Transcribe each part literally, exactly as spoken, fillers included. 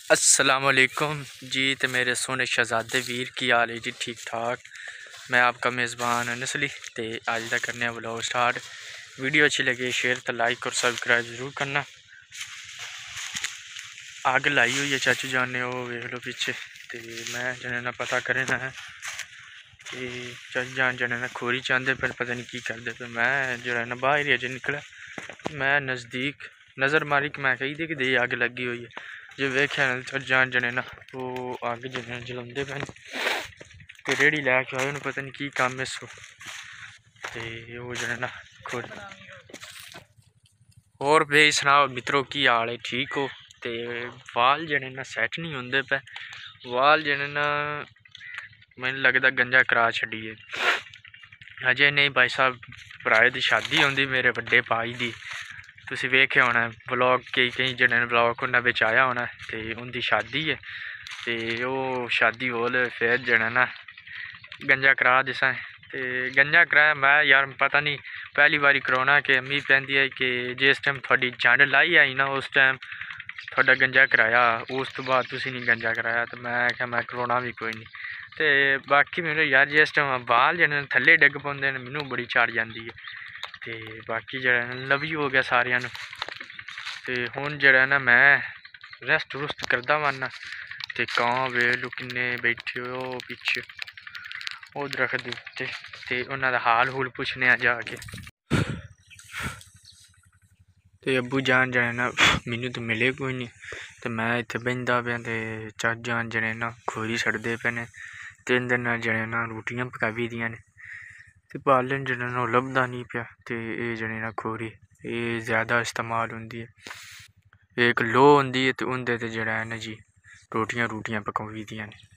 अस्सलामुअलैकुम जी। तो मेरे सोने शहजादे वीर की हाल है जी? ठीक ठाक। मैं आपका मेज़बान नस्ली तो अज का करने व्लॉग स्टार्ट। वीडियो अच्छी लगे शेयर तो लाइक और सब्सक्राइब जरूर करना। आग लाई हुई है चाचू जान ने, वो वेख लो पीछे। तो मैं जने ना पता करना है कि चाचू जान जने ना खोरी चाहते पर पता नहीं की करते पे। मैं जो है ना बाहर अजे निकला, मैं नज़दीक नज़र मारी कि मैं कही थी कि दे अग लगी हुई है। जो वेख्या ना चाचू जान जने ना वो अग जने जलाते पे तो रेड़ी लैके आए, उन्हें पता नहीं की काम है सो। तो वो जने ना खोरी और बे सुनाओ मित्रों की हाल है? ठीक हो? तो वाल जने ना सैट नहीं होंगे पे। वाल जने ना मैंने लगता गंजा करा छड़िए अजे नहीं। भाई साहब भराए की शादी होंगी मेरे बड़े भाई की, तुम वेख्या होना ब्लॉग कई कई जने ब्लॉग उन्हें बिच आया होना। तो उनकी शादी है तो वो शादी बोल फिर जने ना गंजा करा दिसा। तो गंजा कराया मैं यार पता नहीं पहली बारी करवाना कि अम्मी कहती है कि जिस टाइम थोड़ी जंड लाई आई ना उस टाइम थोड़ा गंजा कराया, उस तो बाद तुसी नहीं गंजा कराया। तो मैं क्या मैं करवाना भी कोई नहीं। तो बाकी मैंने यार जिस टाइम बाल जने थले डिग पाते हैं मैनू बड़ी चढ़ जाती है। तो बाकी जरा लव यू हो गया सारिया। तो हुण जरा ना मैं रेस्ट रुस्ट करदा वाना। तो कां वेलू किन्ने बैठे हो पिछे वो दरख्त दे उत्ते, ते उन्हां दा हाल हूल पुछने जाके। तो अबू जान जने ना मैनू तो मिले कोई नहीं। तो मैं इत्थे बहिंदा पे ते चाचा जान जने ना खोरी छड़दे पे ने। तीन दिन जने ना रोटियां पकाई दियां ने ते बालन जने ना लभदा नहीं पिया। तो ये जने ना खोरी ये ज़्यादा इस्तेमाल होंदी है, एक लो होंदी है तो उंदे ते जड़ा है ना जी रोटियां रोटियां पकाई दियां ने।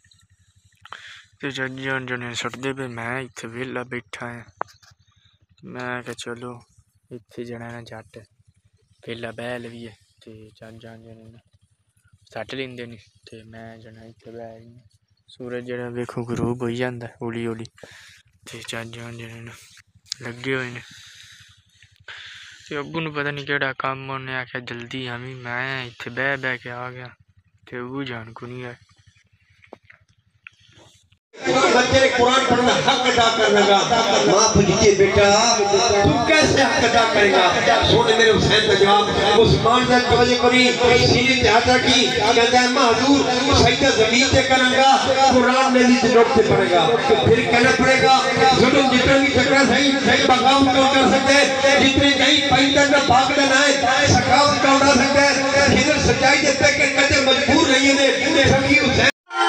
तो जन जने सटदे पे मैं इत्थे वेला बैठा है। मैं क्या चलो इत्थे जने ना जट वेला बैल भी है तो चल जान जने ना सट लेंदे ने। तो मैं जना इत्थे बैल सूरज जरा वेखो गरूब हो जाता हौली हौली। तो चल जान जने ना लगे हुए ने। तो अबू नूं पता नहीं केड़ा कम्म उन्हें आख्या जल्दी हमी मैं इत्थे बह बह के आ गया। तो अबू जान को नहीं आए। बच्चे कुरान पढ़ना हक अदा करने का माँ पूछती बेटा तू कैसे हक अदा करेगा? सोने मेरे हुसैन का जवाब उस्मान ने तवज्जो करी सीने पे हाथ रखी कहता है मैं हुजूर सजदा जमीन पे करूंगा कुरान में भी जुल्म से पड़ेगा। तो फिर कहना पड़ेगा जुल्म जितना भी सकरा सही सही बगावत क्यों कर सकते हैं जितने कहीं पैंतर में भाग देना है सखावत का उड़ा सकते हैं किधर सच्चाई देते कि कदे मजबूर नहीं है सखी हुसैन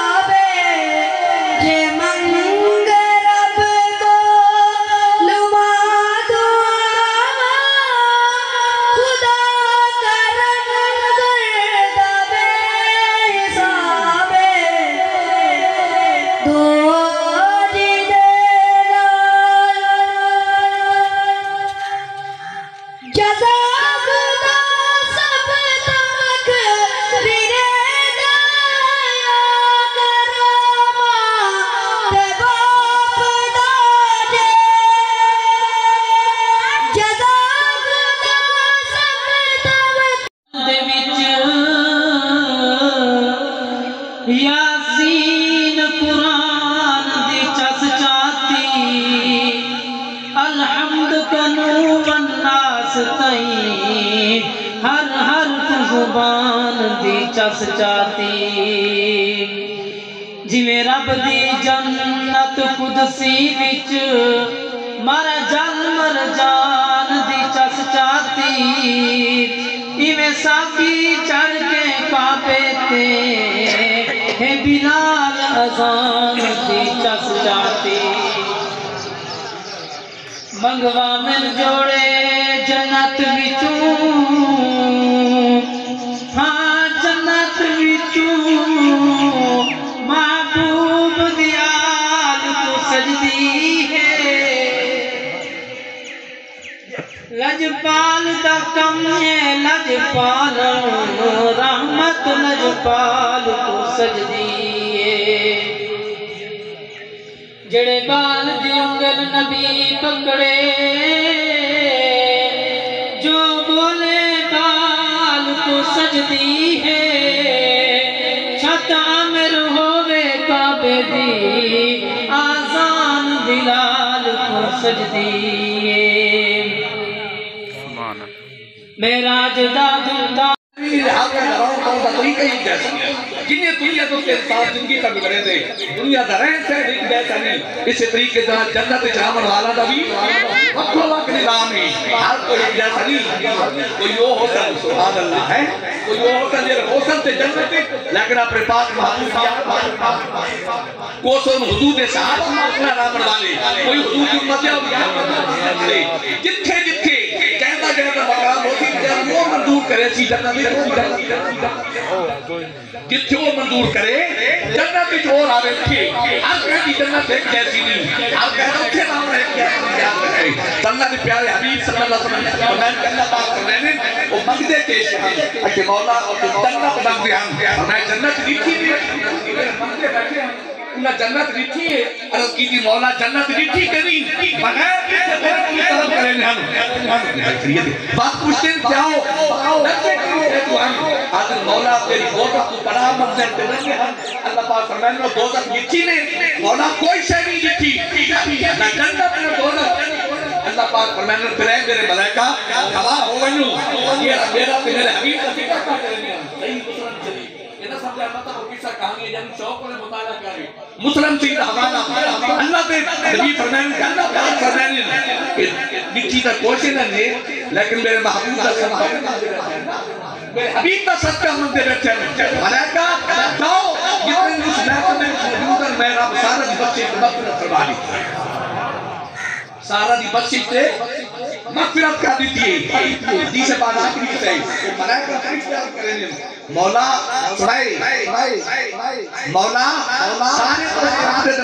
यासीन कुरान दी चस चाती अलहम्द कनू वन्नास तई हर हर जुबान दी चस चाती जिवें रब दी जन्नत कुदसी विच मारा जल मर जान दी चस चाती इवें साकी चढ़ के काबे ते हे बिलाल अज़ान दी चस चाती मंगवा मिल जोड़े जन्नत विचों हाँ जन्नत विचों महबूब दियाल को सजदी है लजपाल दा कम है लजपाल रहमत लजपाल को सजदी है जड़े बाल दी उंगल नबी पकड़े जो बोले बाल को सजदी है। बजदी मेरा जदा धुंदा जिन्हें दुनिया तो के साथ जिंदगी का गुजरे थे दुनिया का रहन सहन एक जैसा नहीं इस तरीके से जन्नत जामन वाला दा भी अखो वक्त निजाम है हर कोई एक जैसा नहीं कोई वो होता सुभान अल्लाह है कोई वो होता जो होता से जन्नत लेकिन अपने पाक महबूब या कोसों हुजूर ने साहब अपना रामन वाले कोई हुजूर की उम्मत है जिथे जिथे कहता कहता मकाम होती वो मंजूर करे सी जन्नत जिथे वो मंजूर करे जन्नत विच और आवे उठे हर कहती जन्नत एक जैसी नहीं हर कहता उठे नाम है क्या है अल्लाह के प्यारे हबीब सल्लल्लाहु अलैहि वसल्लम मैं अल्लाह पाक फरमाने वो मंगदे पेश हैं कि मौला जन्नत मंगदे हम मैं जन्नत लिखी नहीं मंगदे बैठे हैं उन्हें जन्नत लिखी है अर्ज की थी मौला जन्नत लिखी करी बगैर किसी तरह की तरफ करें हम बात पूछते हैं क्या हो तू हम आखिर मौला तेरी दोजख को बड़ा मंजर दे देंगे हम अल्लाह पाक फरमाने में दोजख लिखी ने मौला कोई शय नहीं लिखी ना जन्नत ना दोजख अल्लाह पाक फरमाने में फिर मेरे मलाइका हवा हो वनु ये मेरा मेरे हबीब का जिक्र कर रहे हैं सही मुसलमान चली ये ना समझा मत वो किस्सा कहानी है जब शौक ने मुताला करे मुस्लिम थी हवाला अल्लाह पे नबी फरमाने का अल्लाह पाक फरमाने कि लिखी का कोशिश ने लेकिन मेरे महबूब का सदका मेरे हबीब का सदका मंदिर बैठे मलाइका जाओ जितने उस महफिल में मौजूद है मैं रब सारा दी बच्चे को मगफिरत करवा दी सारा दी बच्चे से मगफिरत कर दी थी दी से बाद आखिरी से मलाइका फरिश्ते करेंगे मौला सुनाई मौला सारे सारे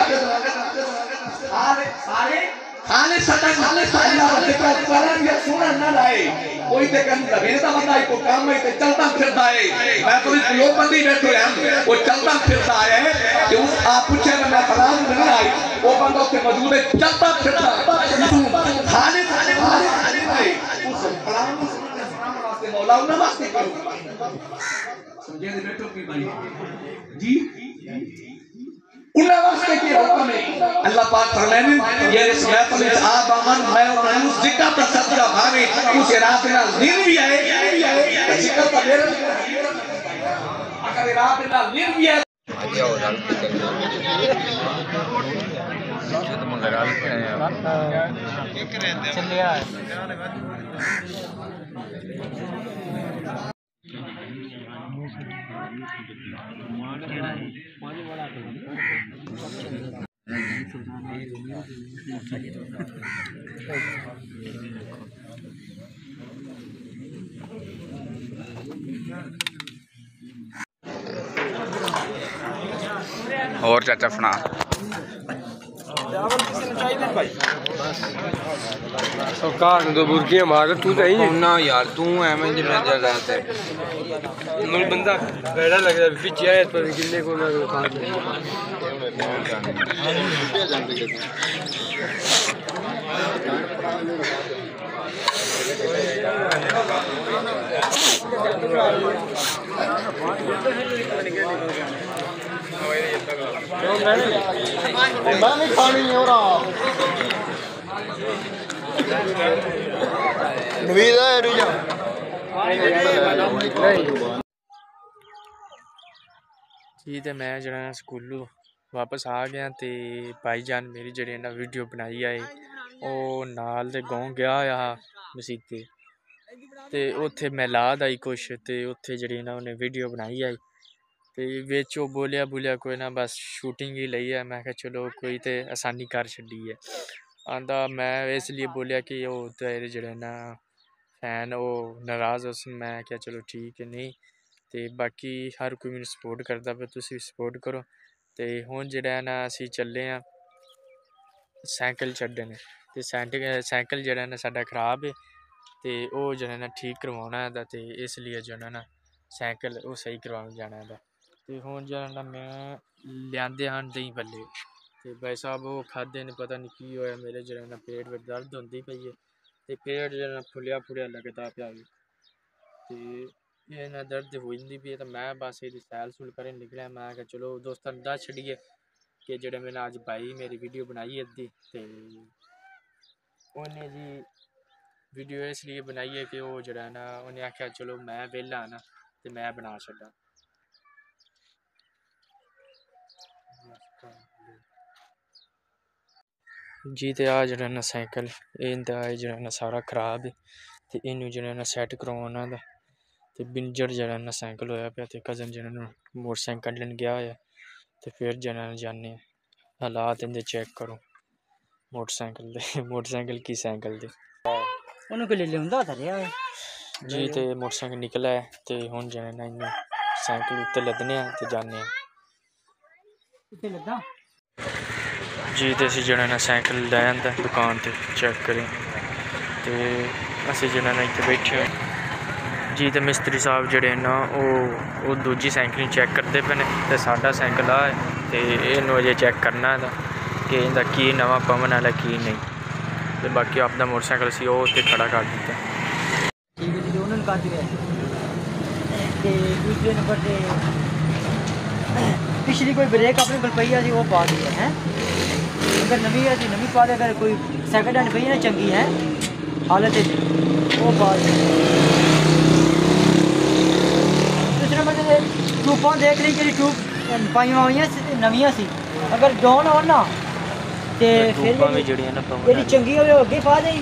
सारे खाले सदा खाले साला जितना करन या सुनन ना लाए कोई ते कन लगे ता बंदा को काम में ते चलता फिरता है मैं तो इस लोग बंदी बैठे हैं वो चलता फिरता है कि उस आप पूछे ना मैं फलान नहीं आई वो बंदा के मौजूद है चलता फिरता खाले खाले खाले भाई उस फलान वास्ते मौला उन वास्ते करो समझे दे बैठो की भाई जी उन्ना वास्ते की हुक्म है अल्लाह पाक फरमाने ये इस महफिल में आप अमन मैं और मायूस जिक्र का सदका भावे उस रात ना दिन भी आए जिक्र का मेरा अगर रात ना दिन भी आए आगे और डाल के चल तो मन लगा के यार चल यार और चाचा फना सरकार ने तो बुरकियां मार तू तो ही ना यार तू एवं जिम्मे जगह ते मुझे बंदा बैठा लग रहा है पीछे आया पर किले को मैं खा मैं नहीं खानी हो रहा नवीद है रुजा जी तो मैं जरा स्कूलों वापस आ गया तो भाईजान मेरी जड़ी ना वीडियो बनाई आए वो नाल दे गाँव गया आ मसीते ते उत्थे मिलाद आई कुछ तो उत्थे जड़ी ना उन्हें वीडियो बनाई आई तो बिच वो बोलिया बोलिया कोई ना बस शूटिंग ही लई है मैं चलो कोई तो आसानी कर छड़ी है आंदा मैं इसलिए बोलिया कि वो तेरे जड़े ना फैन वो नाराज़ उस मैं क्या चलो ठीक है नहीं तो बाकी हर कोई मैंने सपोर्ट करता पे तुसी सपोर्ट करो तो हुण जड़ा ना असी चले हाँ साइकिल छड्डन ते साइकिल साइकिल जड़ा ना साडा खराब है तो वो जड़ा ना ठीक करवाना है तो इसलिए जो ना साइकिल वो सही करवाने जाना है तो हुण जड़ा ना मैं लियांदे हैं दही भल्ले तो भाई साहब वो खादे ने पता नहीं की होया मेरे जड़ा ना पेट में दर्द होंदी पई है तो पेट जड़ा फुलिया फुलिया लगता पिया तो ये ना दर्द हो जाती भी है तो मैं बस ये सैल सूल कर निकलिया मैं चलो दोस्तों दस छड़िए कि जेडे मैंने अज भाई मेरी वीडियो बनाई अद्धी तो उन्हें जी वीडियो इसलिए बनाई है कि वो जरा ना उन्हें आख्या चलो मैं वेला ना तो मैं बना छड़ा। जी तो आ जरा ना साइकिल इनका जरा ना सारा खराब है तो इनू जरा ना सैट करवाना दा ते बिंजर जरा ना साइकिल होया पे ते कज़न जरा ना मोटरसाइकिल कड्ढन गया है तो फिर जरा ना जाने हालात इनके चेक करो मोटरसाइकिल दे मोटरसाइकिल की साइकिल दे उन्होंने ले लिया था रे जी तो मोटरसाइकिल निकला है तो हुण जरा ना इन्हें साइकिल उत्ते लदने ते जाने जी तो असी जरा ना साइकिल लै आंदा दुकान ते चेक करें तो असी जरा ना इत्थे बैठे हो जी तो मिस्त्री साहब जड़े ना वो दूजी साइकिल चेक करते पे ने ते साडा साइकिल आ तो इनू अजे चेक करना है कि इनका की नवा पवन वाला की नहीं तो बाकी अपना मोटरसाइकिल सी वो उत्ते खड़ा कर दिता। ठीक है जी उन्होंने कर दिया ते दूसरे नंबर से पिछली कोई ब्रेक अपने कोल पई सी वो पा दी है अगर नवी है नवी पा दे अगर कोई सैकंड हैंड पई है ना चंगी है हालत वो पा दी। दूसरे नंबर से ट्यूबा देख ली जी ट्यूब पाई हुई नवियां सी अगर डाउन हो ना तो फिर जी चंगी हो अगे पा दी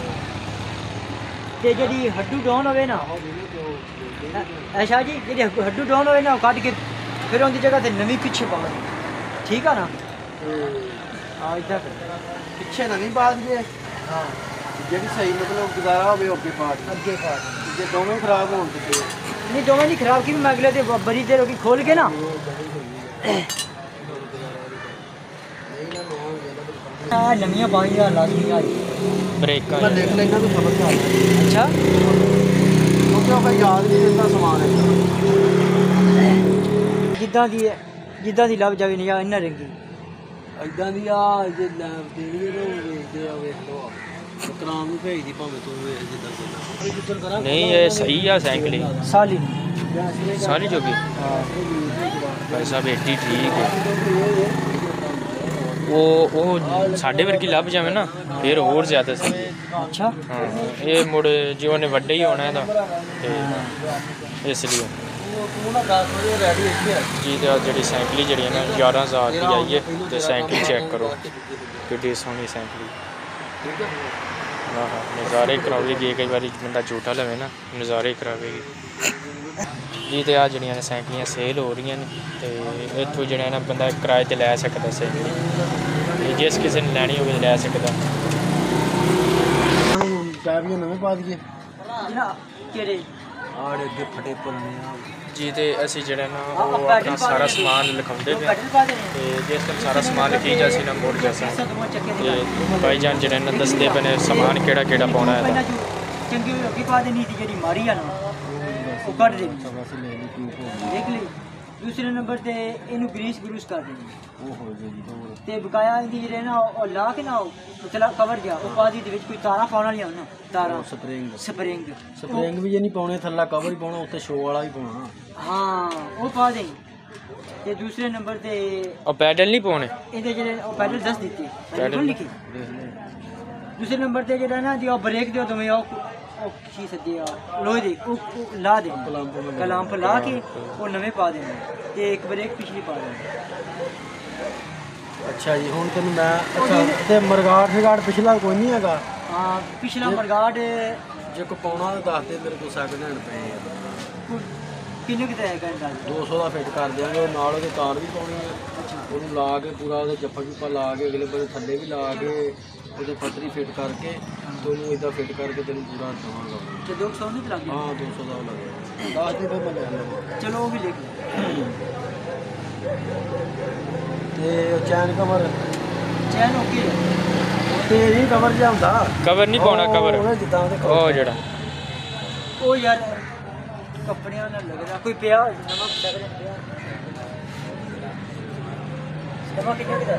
ते जी हड्डू डाउन हो ना ऐसा जी जी हड्डू डाउन हो ना कट के फिर उनकी जगह से नवी पीछे पा दी ठीक है ना हाँ इधर पिछे नवी पा दिए हाँ जी सही मतलब गुजारा हो अगे पा अगे पा दी जे दोवें खराब हो नहीं दोवें नहीं खराब की मैं अगले दिन बड़ी देर होगी खोल के ना नवियां पाई लाजमी ब्रेक देख लेना तो समझ आ अच्छा क्योंकि याद नहीं रहता समान जिदा दी जिदा दी लभ जावे नहीं इन्ना रंगी इदां दी आ जे देनी तो वेखदे आ वेख लो कराम ਨੂੰ ਭੇਜ ਦੀ ਭਾਵੇਂ ਤੂੰ ਵੇਖ ਜਿੱਦਾਂ ਜਿੱਦਾਂ नहीं ये सही है साइकिल साली सारी जो भी भाई साहब एटी ठीक है वो वो साढ़े वर्गी लभ जाए ना फिर होर ज़्यादा सही अच्छा हाँ ये मुड़ जो ने वड्डे ही होना है इसलिए जी तो जी साइकिल जी ना ग्यारह हज़ार की आई है तो साइकिल चेक करो कि सोहनी साइकिल हाँ हाँ नज़ारे करावेगी कई बार बंदा झूठा लवे ना नज़ारे करावेगी जी तो आ जड़ियाँ साइकिलियाँ सेल हो रही हैं तो इतों जड़ा ना बंदा किराए पर लै सकता साइकिल जिस किसी ने लैनी हो लै सकता टायर नवे पा दिए केड़े आड़े अगे फटे पुलने जी तो असी जड़ा ना वो अपना सारा समान लिखाते पे तो जिस टाइम सारा समान लिखी जासी ना मुड़ जासा तो भाई जान जड़ा ना दसते पे समान केड़ा केड़ा पाना है चंगी अगे पा देनी थी जी मारी है ना वो कट देनी देख ली दूसरे नंबर ते इनू ग्रीस ग्रूस कर देनी ते बकाया इनकी जेह्ड़े ना ओह् ला के ना चला कवर गया वो पा दी दे विच कोई तारा पाने वाली ना तारा स्प्रिंग स्प्रिंग स्प्रिंग भी जे नहीं पाने थल्ला कवर ही पाना उत्ते शो वाला ही पाना हाँ वो पा दें ते दूसरे नंबर ते और पैडल नहीं पाने इहदे जेह्ड़े ओह् पैडल दस दित्ते पैडल लिखी दूसरे नंबर ते जेह्ड़ा ना जी ओह् ब्रेक दियो तुम्हें ओह् की सदी लोहे दी ला दे कलाम पर ला के वो नवे पा देने ते एक ब्रेक पिछली पा देने अच्छा जी हुण तेन मैं अच्छा ते मरगाड़ शगाड़ पिछला कोई नहीं हैगा हाँ पिछला मरगाड़ जे को पाउणा तो दस दे मेरे को सैकंड हैंड पे किन्ने किते है घंटा दो सौ का फिट कर देंगे और नाल ओहदे तार भी पाउणी है ਉਹਨੂੰ ਲਾ ਕੇ ਪੂਰਾ ਉਹਦੇ ਜੱਫਾ ਜੁੱਫਾ ਲਾ ਕੇ ਅਗਲੇ ਬੰਦੇ ਥੱਲੇ ਵੀ ਲਾ ਕੇ ਉਹਦੇ ਪੱਤਰੀ ਫਿੱਟ ਕਰਕੇ ਤੇ ਉਹਨੂੰ ਇਦਾਂ ਫਿੱਟ ਕਰਕੇ ਤੈਨੂੰ ਪੂਰਾ ਦਵਾਂਗਾ ਤੇ दो सौ नहीं लग ਹਾਂ ਦੋ ਸੌ ਦਾ ਲੱਗੇਗਾ ਦਸ ਦੇ ਫਿਰ ਮੈਂ ਲੈ ਲਵਾਂ चलो वो भी लिख ਤੇ ਚੈਨ ਕਵਰ चैन ओके ਤੇ ਨਹੀਂ ਕਵਰ ਜਿਹਾ ਹੁੰਦਾ कवर नहीं पाना कवर ਉਹ ਜਿੱਦਾਂ ਉਹਦੇ ओ जड़ा ओ यार कपड़े ना लग रहा कोई पिया नमक लग रहा पिया नमक कितने का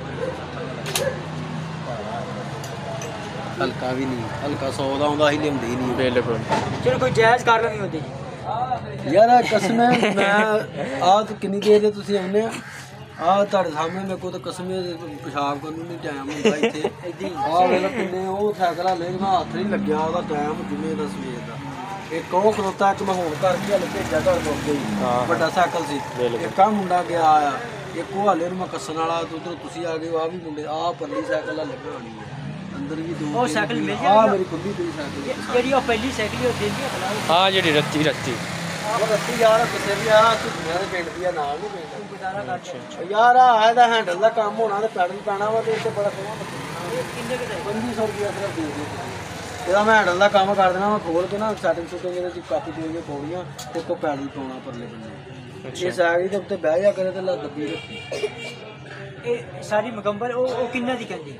ਹਲਕਾ ਵੀ ਨਹੀਂ ਹਲਕਾ ਸੌ ਦਾ ਆਉਂਦਾ ਹੀ ਲਿਆਉਂਦੇ ਹੀ ਨਹੀਂ बिल्कुल चलो कोई जायज़ कर नहीं होती ਯਾਰ ਕਸਮ ਹੈ ਮੈਂ ਆਹ ਕਿੰਨੀ ਦੇਰ ਦੇ ਤੁਸੀਂ ਆਉਂਦੇ ਆ ਆ ਤੁਹਾਡੇ ਸਾਹਮਣੇ ਮੇਰੇ ਕੋਲ ਤਾਂ ਕਸਮੇ ਪਿਸ਼ਾਬ ਕਰਨ ਨੂੰ ਨਹੀਂ ਟਾਈਮ ਹੁੰਦਾ ਇੱਥੇ ਆ ਵੇਲੇ ਕਿੰਨੇ ਉਹ ਸਾਈਕਲ ਹਲੇ ਮੈਂ ਹੱਥ ਨਹੀਂ ਲੱਗਿਆ ਉਹਦਾ ਟਾਈਮ ਜੁਮੇ ਦਾ ਸਵੇਰ ਦਾ ਇੱਕ ਉਹ ਖਲੋਤਾ ਇੱਕ ਮੈਂ ਹੁਣ ਕਰਕੇ ਹਲੇ ਭੇਜਿਆ ਘਰ ਤੋਂ ਅੱਗੇ ਹੀ ਵੱਡਾ ਸਾਈਕਲ ਸੀ ਇੱਕ ਆ ਮੁੰਡਾ ਗਿਆ ਆ ਇੱਕ ਉਹ ਹਲੇ ਨੂੰ ਮੈਂ ਕੱਸਣ ਵਾਲਾ ਉਧਰ ਤੁਸੀਂ ਆ ਗਏ ਆ ਵੀ ਮੁੰਡੇ ਆ ਪਰਲੀ ਸਾਈਕਲ ਹਲੇ ਬਣਾਉਣੀ ਹੈ ਅੰਦਰ ਵੀ ਦੋ ਉਹ ਸਾਈਕਲ ਮਿਲ ਗਿਆ ਆ ਮੇਰੀ ਖੁੱਲੀ ਪਈ ਸਾਈਕਲ ਜਿਹੜੀ ਉਹ ਪਹਿਲੀ ਸਾਈਕਲ ਉਹ ਦੇਂਦੀ ਹੈ ਆ ਜਿਹੜੀ ਰੱਤੀ ਰੱਤੀ ਉਹ ਰੱਤੀ ਯਾਰ ਕਿਸੇ ਵੀ ਆ ਧੁੱਪੀਆਂ ਦੇ ਪਿੰਡ ਦੀ ਆ ਨਾਲ ਨਹੀਂ ਪਿੰਡ ਗੁਜ਼ਾਰਾ ਕਰ ਯਾਰ ਆ ਇਹਦਾ ਹੈਂਡਲ ਦਾ ਕੰਮ ਹੋਣਾ ਤੇ ਪੈਡਲ ਪੈਣਾ ਵਾ ਤੇ ਇੱਥੇ ਬੜਾ ਸੋਹਣਾ ਕਿੰਨੇ ਕਿਤੇ ਪੰਜੀ ਸੌ ਰੁਪਏ ਸਿਰਫ ਦੇ ਦੇ ਇਹਦਾ ਮੈਂ ਹੈਂਡਲ ਦਾ ਕੰਮ ਕਰ ਦੇਣਾ ਮੈਂ ਖੋਲ ਕੇ ਨਾ ਸੈਟਿੰਗ ਸੁਟਿੰਗ ਇਹਦੇ ਚ ਕਾਪੀ ਦੇ ਕੇ ਪਾਉਣੀਆਂ ਤੇ ਕੋ ਪੈਡਲ ਪਾਉਣਾ ਪਰਲੇ ਬੰਨੇ ਇਹ ਸਾਈਕਲ ਦੇ ਉੱਤੇ ਬਹਿ ਜਾ ਕਰੇ ਤੇ ਲੱਤ ਦੱਬੀ ਰੱਖੀ ਇਹ ਸਾਰੀ ਮੁਕੰਮਲ ਉਹ ਉਹ ਕਿੰਨਾ ਦੀ ਕਹਿੰਦੀ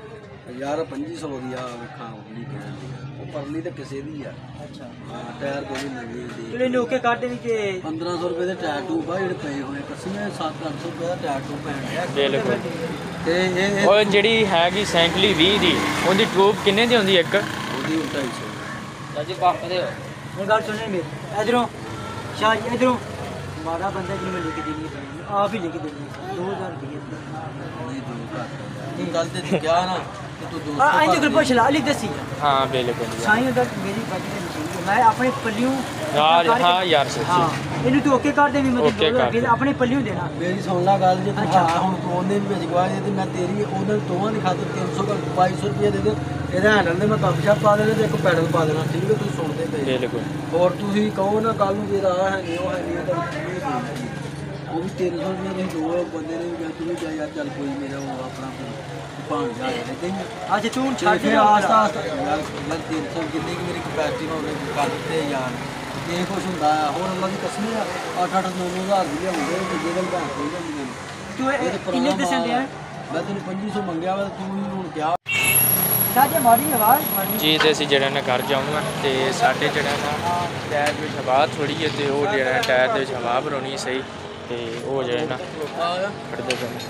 ਯਾਰ ਪੰਜੀ ਸੌ ਦੀ ਆ ਵੇਖਾਂ ਉਹਦੀ ਕਹਿੰਦੀ ਉਹ ਪਰਲੀ ਤੇ ਕਿਸੇ ਦੀ ਆ ਅੱਛਾ ਹਾਂ ਟਾਇਰ ਦੋ ਵੀ ਨਵੇਂ ਦੇ ਜਿਹੜੇ ਲੋਕੇ ਕੱਢਦੇ ਵੀ ਤੇ ਪੰਦਰਾਂ ਸੌ ਰੁਪਏ ਦੇ ਟਾਇਰ ਟੂਬ ਆ ਜਿਹੜੇ ਪਏ ਹੋਏ ਕਸਮੇ ਸੱਤ ਅੱਠ ਸੌ ਰੁਪਏ ਦਾ ਟਾਇਰ ਟੂਬ ਪੈਣ ਬਿਲਕੁਲ ਤੇ ਇਹ ਉਹ ਜਿਹੜੀ ਹੈਗੀ ਸਾਈਕਲੀ ਵੀਹ ਦੀ ਉਹਦੀ ਟਿਊਬ ਕਿੰਨੇ ਦੀ ਹੁੰਦੀ ਇੱਕ ਉਹਦੀ ਢਾਈ ਸੌ ਰਾਜੇ ਪਾਪ ਦੇ ਹੁਣ ਗੱਲ ਸੁਣਨੇ ਮੇਰੀ ਇਧਰੋਂ ਸ਼ਾਹ ਇਧਰੋਂ ਮਾੜਾ ਬੰਦਾ ਜਿਹਨੂੰ ਮੈਂ ਲਿਖ ਦੇਣੀ ਹੈ ਆਪ ਹੀ ਲਿਖ ਦੇਣੀ ਹੈ ਦੋ ਹਜ਼ਾਰ ਰੁਪਏ ਨਹੀਂ ਦੋ ਘੱਟ ਇਹ ਗੱਲ ਤੇ ਕਿਹਾ ਨਾ ਕਿ ਤੂੰ ਦੋ ਆ ਇੰਜ ਕਰ ਪੁੱਛ ਲਾ ਲਿਖ ਦਸੀ ਹਾਂ ਬਿਲकुल ਸਾਈਂ ਦਾ ਮੇਰੀ ਬਾਜੀ ਤੇ ਮਸ਼ੀਨ ਮੈਂ ਆਪਣੇ ਪੱਲਿਓਂ ਯਾਰ ਹਾਂ ਯਾਰ ਹਾਂ ਸੱਚੀ ਇਹਨੂੰ ਤੂੰ ਓਕੇ ਕਰ ਦੇ ਵੀ ਮੈਂ Okay ਕਰ ਦੇ। ਆਪਣੇ ਪੱਲਿਓਂ ਦੇਣਾ ਮੇਰੀ ਸੁਣ ਲਾ ਗੱਲ ਜੇ ਤੂੰ ਹਾਂ ਹੁਣ ਤੂੰ ਉਹਨੇ ਵੀ ਵਿੱਚ ਗਵਾ ਦੇ ਤੇ ਮੈਂ ਤੇਰੀ ਉਹਨਾਂ ਦੋਵਾਂ ਦੀ ਖਾਤਰ ਤਿੰਨ ਸੌ ਬਾਈ ਸੌ ਰੁਪਏ ਦੇ ਦੇ ਇਹਦਾ ਹੈਂਡਲ ਦੇ ਮੈਂ ਕੰਮ ਸ਼ਾਪ ਪਾ ਦੇਣਾ ਤੇ ਇੱਕ ਪੈਡਲ ਪਾ ਦੇਣਾ ਠੀਕ ਹੈ ਤੁਸੀਂ ਸੁਣਦੇ ਪਏ ਬਿਲकुल ਹੋਰ ਤੁਸੀਂ ਕਹੋ ਨਾ ਕੱਲ ਨੂੰ ਜਿਹੜਾ ਆ ਹੈ ਨਹੀਂ ਉਹ ਹੈ ਨਹੀਂ ਤਾਂ ਉਹ ਵੀ ਤਿੰਨ ਸੌ ਰੁਪਏ ਦੇ ਦੋ ਬੰਦੇ ਨੇ ਵੀ ਕਿਹਾ ਤੂੰ ਵੀ ਜਾ ਯਾਰ ਚੱਲ ਕੋਈ ਮੇਰਾ ਉਹ ਆਪਣਾ ਭਾਣ ਜਾ ਲੈ ਦੇ ਅੱਜ ਤੂੰ ਛੱਡ ਛੱਡ ਕੇ ਦੇ ਆਸਤਾ ਆਸਤਾ ਯਾਰ ਮੈਂ ਤਿੰਨ ਸੌ ਜਿੰਨੀ ਕਿ ਮੇਰੀ ਕਪੈਸਿਟੀ ਹੋਵੇ ਕਰ ਦਿੱਤੇ ਯਾਰ ਇਹ ਕੁਛ ਹੁੰਦਾ ਆ ਹੋਰ ਅੱਲਾ ਦੀ ਕਸਮ ਆ ਅੱਠ ਅੱਠ ਨੌ ਨੌ ਹਜ਼ਾਰ ਦੀ ਲਿਆਉਂਦੇ ਤੇ ਜਿਹਦੇ ਨਾਲ ਭੈਣ ਕੋਈ ਜਾਂਦੀਆਂ ਨੇ ਤੂੰ ਇਹ ਇਹ ਤਾਂ ਕਿੰਨੇ ਪੁਰਾਣਾ ਦਸਣ ਦਿਆ ਮੈਂ ਤੈਨੂੰ ਪੰਜੀ ਸੌ ਮੰਗਿਆ ਵਾ ਤੂੰ ਵੀ ਹੁਣ ਕਿਹਾ ਸਾਜੇ ਮਾਰੀ ਆਵਾਜ਼ ਮਾਰੀ ਜੀ ਤੇ ਅਸੀਂ ਜਿਹੜਾ ਨਾ ਘਰ ਜਾਊਂਗਾ ਤੇ ਸਾਡੇ ਜਿਹੜਾ ਨਾ ਟਾਇਰ ਵਿੱਚ ਹਵਾ ਥੋੜੀ ਹੈ ਤੇ ਉਹ ਜਿਹੜਾ ਟਾਇਰ ਦੇ ਵਿੱਚ ਹਵਾ ਭਰਾਉਣੀ ਸਹੀ ਤੇ ਉਹ ਜਿਹੜਾ ਨਾ ਕੱਢਦੇ ਪਏ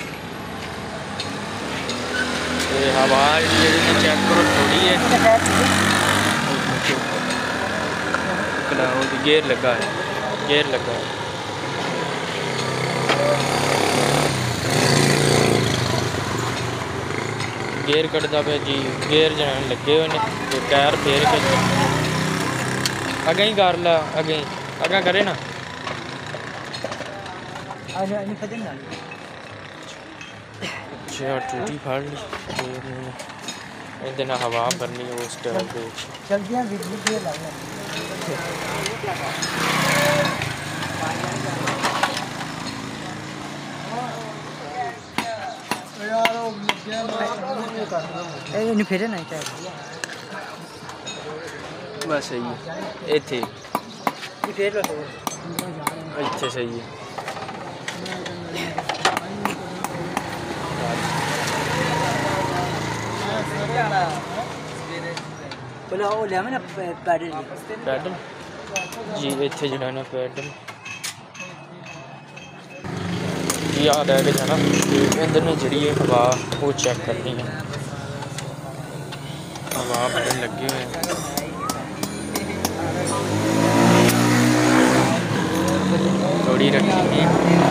ਤੇ ਹਵਾ ਜਿਹੜੀ ਚੈੱਕ ਕਰੋ ਥੋੜੀ ਹੈ ਕਲਾ ਉਹ ਗੇਅਰ ਲੱਗਾ ਹੈ ਗੇਅਰ ਲੱਗਾ ਹੈ ਗੇਅਰ ਕੱਢਦਾ ਪਿਆ ਜੀ ਗੇਅਰ ਜਿਹੜਾ ਲੱਗੇ ਹੋਏ ਨੇ ਤੇ ਟਾਇਰ ਫੇਰ ਕੇ ਅੱਗੇ ਹੀ ਕਰ ਲਾ ਅੱਗੇ ਹੀ ਅੱਗਾ ਕਰੇ ਨਾ ਆ ਜਾ ਨਹੀਂ ਖਦਨ ਨਾਲ ਅੱਛਾ ਟੂਟੀ ਫੜ ਲਈ ਤੇ ਇਹਦੇ ਨਾਲ ਹਵਾ ਭਰਨੀ ਉਸ ਟਾਇਰ ਦੇ ਵਿੱਚ ਜਲਦੀਆਂ ਬਿਜਲੀ ਦੇ ਲਾ ਯਾਰ ਉਹ ਲੱਗਿਆ ਇਹ ਨਹੀਂ ਫੇਰੇ ਨਹੀਂ ਚਾਹੀਦਾ ਬਸ ਸਹੀ ਹੈ ਇੱਥੇ ਇਹ ਫੇਰ ਲਾ ਇੱਥੇ ਸਹੀ ਹੈ ਬਲਾ ਉਹ ਲੈ ਮੈਂ ਨਾ ਪੈਡਲ ਪੈਡਲ ਜੀ ਇੱਥੇ ਜਿਹੜਾ ਨਾ ਪੈਡਲ ਜੀ ਆ ਲੈ ਕੇ ਜਾਣਾ ਤੇ ਅੰਦਰ ਨੇ ਜਿਹੜੀ ਹੈ ਹਵਾ ਉਹ ਚੈੱਕ ਕਰਨੀ ਹੈ ਹਵਾ ਬੜੇ ਲੱਗੇ ਹੋਏ ਆ ਥੋੜੀ ਰੱਖੀ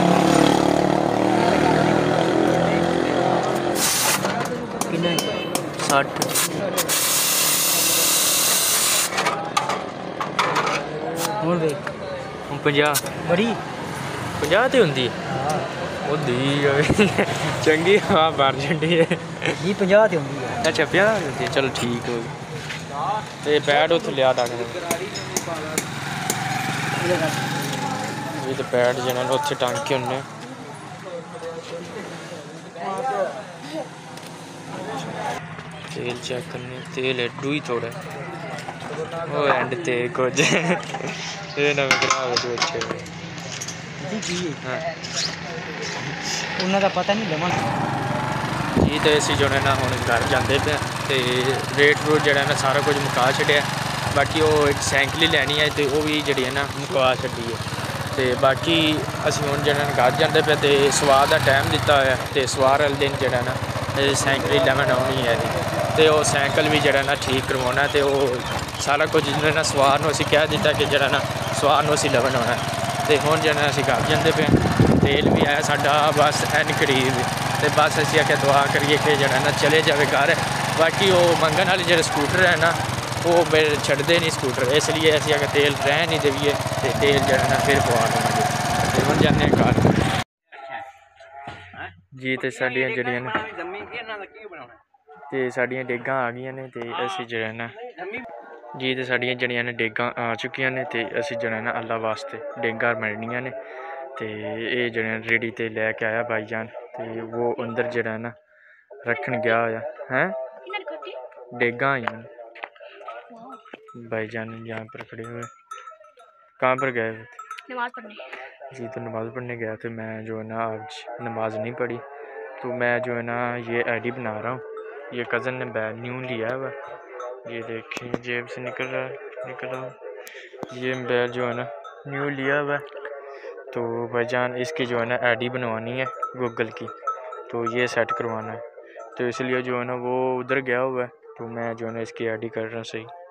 ਕਿੰਨਾ ਸੱਠ ਹੋਰ ਵੇ ਹੁਣ ਪੰਜਾਹ ਬੜੀ ਪੰਜਾਹ ਤੇ ਹੁੰਦੀ ਹਾਂ ਉਹ ਦੀ ਹੋਵੇ ਚੰਗੀ ਹਵਾ ਭਰ ਜਾਂਦੀ ਹੈ ਜੀ ਪੰਜਾਹ ਤੇ ਹੁੰਦੀ ਹੈ ਅੱਛਾ ਪੰਜਾਹ ਹੁੰਦੀ ਹੈ ਚਲੋ ਠੀਕ ਹੋ ਗਿਆ ਤੇ ਬੈਡ ਉੱਥੇ ਲਿਆ ਤਾ ਇਹ ਤੇ ਬੈਡ ਜਿਹਨਾਂ ਨੂੰ ਉੱਥੇ ਟੰਗ ਕੇ ਹੁੰਨੇ ਤੇਲ ਚੈੱਕ ਕਰਨੇ ਤੇਲ ਐਡੂ ਹੀ ਥੋੜਾ ਉਹ ਐਂਡ ਤੇ ਕੁਝ ਇਹ ਨਵੇਂ ਗਰਾਹ ਵਿੱਚ ਬੱਚੇ ਜੀ ਕੀ ਹਾਂ ਉਹਨਾਂ ਦਾ ਪਤਾ ਨਹੀਂ ਲਵਾਂ ਜੀ ਤੇ ਅਸੀਂ ਜੋ ਨਾ ਹੁਣ ਘਰ ਜਾਂਦੇ ਪਏ ਤੇ ਰੇਟ ਰੂਟ ਜਿਹੜਾ ਨਾ ਸਾਰਾ ਕੁਝ ਮੁਕਾ ਛੱਡਿਆ ਬਾਕੀ ਉਹ ਇੱਕ ਸਾਈਕਲ ਹੀ ਲੈਣੀ ਹੈ ਤੇ ਉਹ ਵੀ ਜਿਹੜੀ ਹੈ ਨਾ ਮੁਕਾ ਛੱਡੀ ਹੈ ਤੇ ਬਾਕੀ ਅਸੀਂ ਹੁਣ ਜਿਹੜਾ ਘਰ ਜਾਂਦੇ ਪਏ ਤੇ ਸਵਾਰ ਦਾ ਟਾਈਮ ਦਿੱਤਾ ਹੋਇਆ ਤੇ ਸਵਾਰ ਵਾਲੇ ਦਿਨ ਜਿਹੜਾ ਨਾ ਸਾਈਕਲ ਹੀ ਲੈਣ ਆਉਣੀ ਹੈ ਤੇ ਉਹ ਸਾਈਕਲ ਵੀ ਜਿਹੜਾ ਨਾ ਠੀਕ ਕਰਵਾਉਣਾ ਤੇ ਉਹ ਸਾਰਾ ਕੁਝ ਜਿਹੜਾ ਨਾ ਸਵਾਰ ਨੂੰ ਅਸੀਂ ਕਹਿ ਦਿੱਤਾ ਕਿ ਜਿਹੜਾ ਨਾ ਸਵਾਰ ਨੂੰ ਅਸੀਂ ਲੈਣ ਆਉਣਾ ਤੇ ਹੁਣ ਜਿਹੜਾ ਅਸੀਂ ਘਰ ਜਾਂਦੇ ਪਏ तेल भी आया साडा बस एन करीब तो बस असी आख्या दुआ करिए कि जरा ना चले जाए घर। बाकी वो मंगन वाले जो स्कूटर है ना वो मेरे छड़ते नहीं स्कूटर, इसलिए असी अगर तेल रह नहीं देविए तो तेल जरा ना फिर पवा देंगे हम जाने घर जी। तो साडियां जड़ियां ते साडियां डेगां आ गई ने ते असी जरा ना जी तो साडियां जड़ियां ने डेगां आ चुकियां ने ते असी जरा ना अल्लाह वास्ते डेगां बननियां ने ते ये जरा रेडी ते लैके आया भाईजान ते वो अंदर जरा ना रखन गया होया हैं डेगां आई भाईजान यहाँ पर खड़े हुए। कहाँ पर गए नमाज पढ़ने जी? तो नमाज़ पढ़ने गया तो मैं जो है ना आज नमाज नहीं पढ़ी तो मैं जो है ना ये आईडी बना रहा हूँ। ये कज़न ने बैग न्यू लिया हुआ, ये देखिए जेब से निकल रहा है निकल रहा ये बैग जो है ना न्यू लिया हुआ। तो भाईजान इसकी जो है ना आईडी बनवानी है गूगल की, तो ये सेट करवाना है तो इसलिए जो है ना वो उधर गया हुआ है तो मैं जो है ना इसकी आईडी कर रहा हूँ सही।